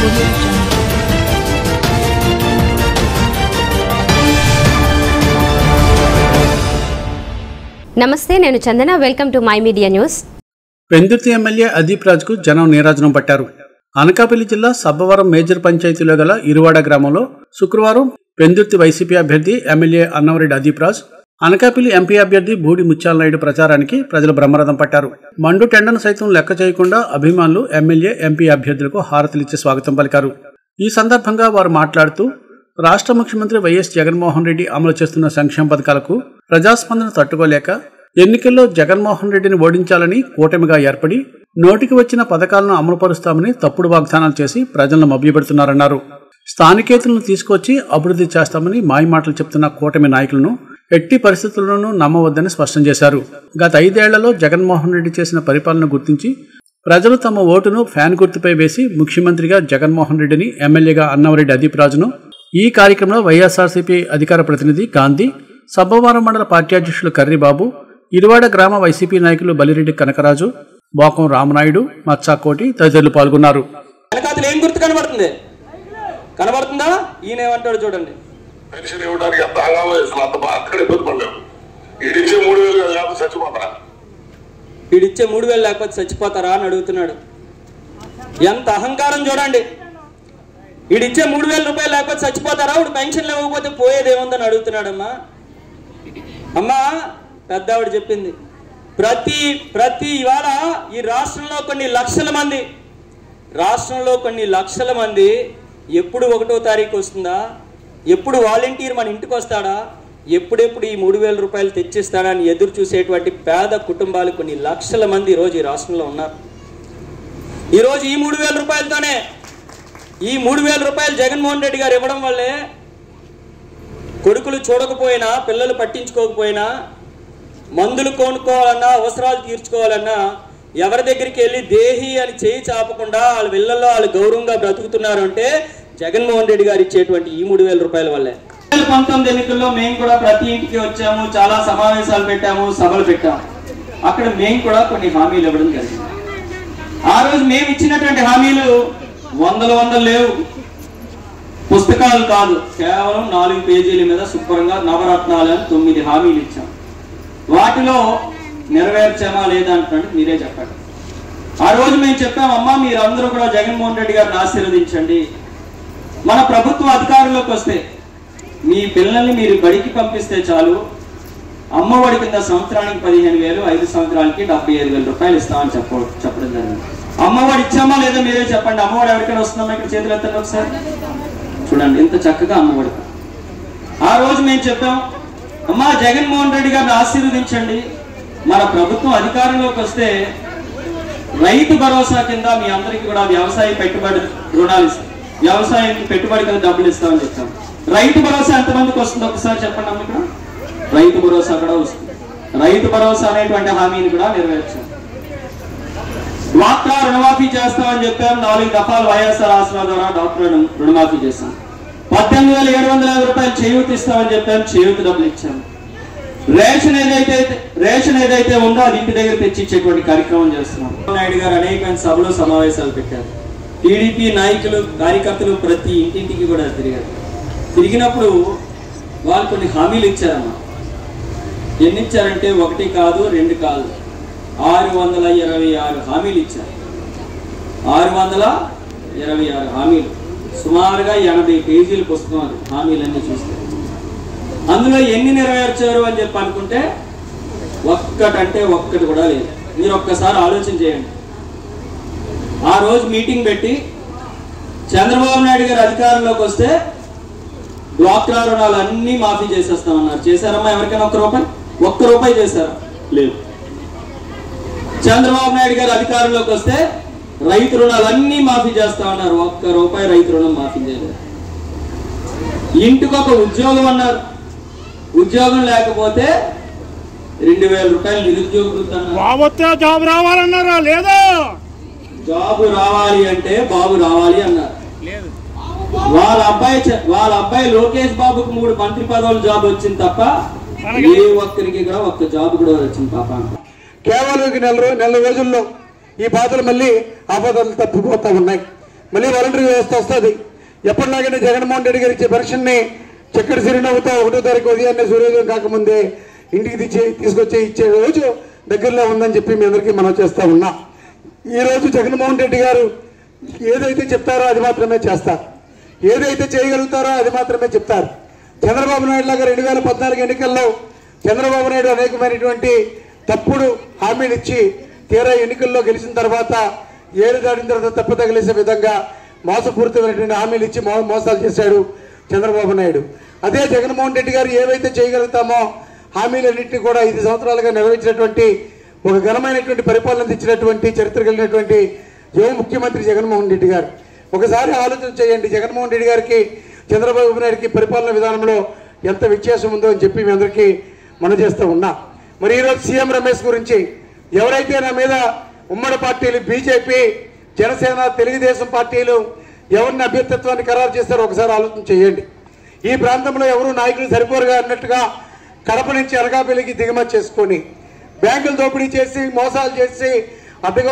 నమస్తే, నేను Chandana. Welcome to my media news. Pendurthi MLA Adeep రాజ్కు జనం నీరాజనం పట్టారు. అనకాపల్లి జిల్లా సబ్బవరం మేజర్ పంచాయతీలో గల ఇరువాడ గ్రామంలో శుక్రవారం పెందుర్తి వైసీపీ అభ్యర్థి ఎమ్మెల్యే అన్నవరెడ్డి అదీప్ రాజ్, అనకాపల్లి ఎంపీ అభ్యర్థి బూడి ముత్యాలనాయుడు ప్రచారానికి ప్రజలు బ్రహ్మరథం పట్టారు. మండు టెండను సైతం లెక్క చేయకుండా అభిమానులు ఎమ్మెల్యే ఎంపీ అభ్యర్థులకు హారతులిచ్చి స్వాగతం పలికారు. ఈ సందర్భంగా వారు మాట్లాడుతూ రాష్ట్ర ముఖ్యమంత్రి వైఎస్ జగన్మోహన్ రెడ్డి అమలు చేస్తున్న సంక్షేమ పథకాలకు ప్రజాస్పందన తట్టుకోలేక ఎన్నికల్లో జగన్మోహన్ రెడ్డిని ఓడించాలని కూటమిగా ఏర్పడి నోటికి వచ్చిన పథకాలను అమలుపరుస్తామని తప్పుడు వాగ్దానాలు చేసి ప్రజలను మభ్యపెడుతున్నారన్నారు. స్థానికేతలను తీసుకొచ్చి అభివృద్ధి చేస్తామని మాయమాటలు చెప్తున్న కూటమి నాయకులను ఎట్టి పరిస్థితుల్లోనూ నమ్మవద్దని స్పష్టం చేశారు. గత 5 ఏళ్లలో జగన్మోహన్ రెడ్డి చేసిన పరిపాలన గుర్తించి ప్రజలు తమ ఓటును ఫ్యాన్ గుర్తుపై వేసి ముఖ్యమంత్రిగా జగన్మోహన్ రెడ్డిని, ఎమ్మెల్యేగా అన్నవరెడ్డి అదీప్ రాజును ఈ కార్యక్రమంలో వైఎస్ఆర్సీపీ అధికార ప్రతినిధి గాంధీ, సబ్బవరం మండల పార్టీ అధ్యక్షులు కర్రీబాబు, ఇరువాడ గ్రామ వైసీపీ నాయకులు బలిరెడ్డి కనకరాజు, బోకం రామనాయుడు, మచ్చాకోటి తదితరులు పాల్గొన్నారు. ఏం గుర్తు కనబడుతుంది? కనబడుతుందా? ఈయన ఏమంటాడు చూడండి. పెన్షన్ ఇవ్వడానికి అంత హంగామా చేస్తున్నాం, అంత అక్కడ ఇబ్బంది పడలేము. ఈడిచ్చే 3,000 లేకపోతే చచ్చిపోతారా? ఈడిచ్చే 3,000 లేకపోతే చచ్చిపోతారా అని అడుగుతున్నాడు. ఎంత అహంకారం చూడండి. ఈడిచ్చే 3,000 రూపాయలు లేకపోతే చచ్చిపోతారా? ఇప్పుడు పెన్షన్లు ఇవ్వకపోతే పోయేది ఏముందని అడుగుతున్నాడమ్మా. అమ్మా, పెద్ద ఆవిడ చెప్పింది, ప్రతి ఇవాళ ఈ రాష్ట్రంలో కొన్ని లక్షల మంది ఎప్పుడు 1వ తారీఖు వస్తుందా, ఎప్పుడు వాలంటీర్ మన ఇంటికి వస్తాడా, ఎప్పుడెప్పుడు ఈ 3,000 రూపాయలు తెచ్చిస్తాడని ఎదురు చూసేటువంటి పేద కుటుంబాలు కొన్ని లక్షల మంది ఈరోజు ఈ రాష్ట్రంలో ఉన్నారు. ఈరోజు ఈ 3,000 రూపాయలతోనే, ఈ 3,000 రూపాయలు జగన్మోహన్ రెడ్డి గారు ఇవ్వడం వల్లే కొడుకులు చూడకపోయినా, పిల్లలు పట్టించుకోకపోయినా, మందులు కొనుక్కోవాలన్నా, అవసరాలు తీర్చుకోవాలన్నా ఎవరి దగ్గరికి వెళ్ళి దేహి అని చేయి చాపకుండా వాళ్ళ ఇళ్లలో వాళ్ళు గౌరవంగా బ్రతుకుతున్నారు అంటే జగన్మోహన్ రెడ్డి గారు ఇచ్చేటువంటి ఈ 3,000 రూపాయల వల్లే. 2019 ఎన్నికల్లో మేము కూడా ప్రతి ఇంటికి వచ్చాము, చాలా సమావేశాలు పెట్టాము, సభలు పెట్టాము. అక్కడ మేము కూడా కొన్ని హామీలు ఇవ్వడం జరిగింది. ఆ రోజు మేము ఇచ్చినటువంటి హామీలు వందలు లేవు, పుస్తకాలు కాదు, కేవలం 4 పేజీల మీద శుభ్రంగా నవరత్నాలు అని 9 హామీలు ఇచ్చాం. వాటిలో నెరవేర్చామా లేదా అంటున్నాడు, మీరే చెప్పండి. ఆ రోజు మేము చెప్పామమ్మా, మీరందరూ కూడా జగన్మోహన్ రెడ్డి గారిని ఆశీర్వదించండి. మన ప్రభుత్వం అధికారంలోకి వస్తే మీ పిల్లల్ని మీరు బడికి పంపిస్తే చాలు, అమ్మఒడి కింద సంవత్సరానికి 15,000, 5 సంవత్సరాలకి 75,000 రూపాయలు ఇస్తామని చెప్పడం జరిగింది. అమ్మఒడి ఇచ్చామా లేదా మీరే చెప్పండి. అమ్మఒడి ఎవరికైనా వస్తుందమ్మా? ఇక్కడ చేతులు ఎత్తండి ఒకసారి. చూడండి ఎంత చక్కగా అమ్మఒడి. ఆ రోజు మేము చెప్పాం, అమ్మా జగన్మోహన్ రెడ్డి గారిని ఆశీర్వదించండి, మన ప్రభుత్వం అధికారంలోకి వస్తే రైతు భరోసా కింద మీ అందరికీ కూడా వ్యవసాయ పెట్టుబడి రుణాలు ఇస్తాం, వ్యవసాయానికి పెట్టుబడి కింద డబ్బులు ఇస్తామని చెప్తాం. రైతు భరోసా ఎంతమందికి వస్తుందో ఒకసారి చెప్పండి అమ్మ. ఇక్కడ రైతు భరోసా కూడా వస్తుంది. రైతు భరోసా అనేటువంటి హామీని కూడా నెరవేర్చాం. డ్వాక్రా రుణమాఫీ చేస్తామని చెప్పాం. 4 దఫాలు వైఎస్ఆర్ ఆసరా ద్వారా డాక్టర్ రుణమాఫీ చేశాం. 18,750 రూపాయలు చేయూత ఇస్తామని చెప్పాం, చేయూత డబ్బులు ఇచ్చాం. రేషన్ ఏదైతే ఉందో అది ఇంటి దగ్గర తెచ్చిచ్చేటువంటి కార్యక్రమం చేస్తున్నాం. నాయుడు గారు అనేక సభలు సమావేశాలు పెట్టారు. టీడీపీ నాయకులు, కార్యకర్తలు ప్రతి ఇంటింటికి కూడా తిరిగారు. తిరిగినప్పుడు వాళ్ళు కొన్ని హామీలు ఇచ్చారమ్మా. ఎన్ని ఇచ్చారంటే 1 కాదు 2 కాదు, 626 హామీలు ఇచ్చారు. 626 హామీలు, సుమారుగా 80 పేజీల పుస్తకం హామీలన్నీ చూస్తే. అందులో ఎన్ని నెరవేర్చారు అని చెప్పి అనుకుంటే ఒక్కటి కూడా లేదు. మీరు ఒక్కసారి ఆలోచన చేయండి. ఆ రోజు మీటింగ్ పెట్టి చంద్రబాబు నాయుడు గారు అధికారంలోకి వస్తే డ్వాక్రా రుణాలు అన్ని మాఫీ చేసేస్తామన్నారు. చేశారమ్మా? ఎవరికైనా ఒక్క రూపాయి చేశారా? లేదు. చంద్రబాబు నాయుడు గారు అధికారంలోకి వస్తే రైతు రుణాలు అన్ని మాఫీ చేస్తామన్నారు. 1 రూపాయి రైతు రుణం మాఫీ చేయలేదు. ఇంటికి ఒక ఉద్యోగం అన్నారు. ఉద్యోగం లేకపోతే 2,000 రూపాయలు నిరుద్యోగ జాబ్ రావాలన్నారా? లేదా? జాబు రావాలి అంటే బాబు రావాలి అన్నారు. వాళ్ళ అబ్బాయి లోకేష్ బాబుకు 3 మంత్రి పదవుల జాబ్ వచ్చింది తప్ప ఏ ఒక్కరికి కూడా ఒక్క జాబ్ కూడా వచ్చింది పాప. కేవలం నెల రోజుల్లో ఈ బాధలు మళ్ళీ ఆపదలు తప్పిపోతా ఉన్నాయి. మళ్ళీ వాలంటరీ వ్యవస్థ వస్తుంది. ఎప్పటిలాగానే జగన్మోహన్ రెడ్డి గారు ఇచ్చే పెన్షన్ని చక్కటి చిరునవ్వుతో 1వ తారీఖు ఉదయాన్నే సూర్యోదయం కాకముందే ఇంటికి తీసుకొచ్చి ఇచ్చే రోజు దగ్గరలో ఉందని చెప్పి మీ అందరికీ మనం చేస్తా ఉన్నా. ఈరోజు జగన్మోహన్ రెడ్డి గారు ఏదైతే చెప్తారో అది మాత్రమే చేస్తారు, ఏదైతే చేయగలుగుతారో అది మాత్రమే చెప్తారు. చంద్రబాబు నాయుడు లాగా 2014 ఎన్నికల్లో చంద్రబాబు నాయుడు అనేకమైనటువంటి తప్పుడు హామీలు ఇచ్చి తీరా ఎన్నికల్లో గెలిచిన తర్వాత ఏరు దాటిన తర్వాత తప్పతగిలేసే విధంగా మోసపూరితమైనటువంటి హామీలు ఇచ్చి మోసాలు చేశాడు చంద్రబాబు నాయుడు. అదే జగన్మోహన్ రెడ్డి గారు ఏవైతే చేయగలుగుతామో హామీలన్నింటినీ కూడా 5 సంవత్సరాలుగా నెరవేర్చినటువంటి ఒక ఘనమైనటువంటి పరిపాలన ఇచ్చినటువంటి చరిత్ర కలిగినటువంటి యువ ముఖ్యమంత్రి జగన్మోహన్ రెడ్డి గారు. ఒకసారి ఆలోచన చేయండి, జగన్మోహన్ రెడ్డి గారికి చంద్రబాబు నాయుడికి పరిపాలన విధానంలో ఎంత వ్యత్యాసం ఉందో అని చెప్పి మీ అందరికీ మనం చేస్తూ ఉన్నా. మరి ఈరోజు సీఎం రమేష్ గురించి ఎవరైతే నా మీద ఉమ్మడి పార్టీలు బీజేపీ, జనసేన, తెలుగుదేశం పార్టీలు ఎవరిని అభ్యర్థిత్వాన్ని ఖరారు చేస్తారో ఒకసారి ఆలోచన చేయండి. ఈ ప్రాంతంలో ఎవరు నాయకులు సరిపోరుగా అన్నట్టుగా కడప నుంచి అనకాపల్లికి దిగుమతి చేసుకొని బ్యాంకులు దోపిడీ చేసి మోసాలు చేసి అడ్డగో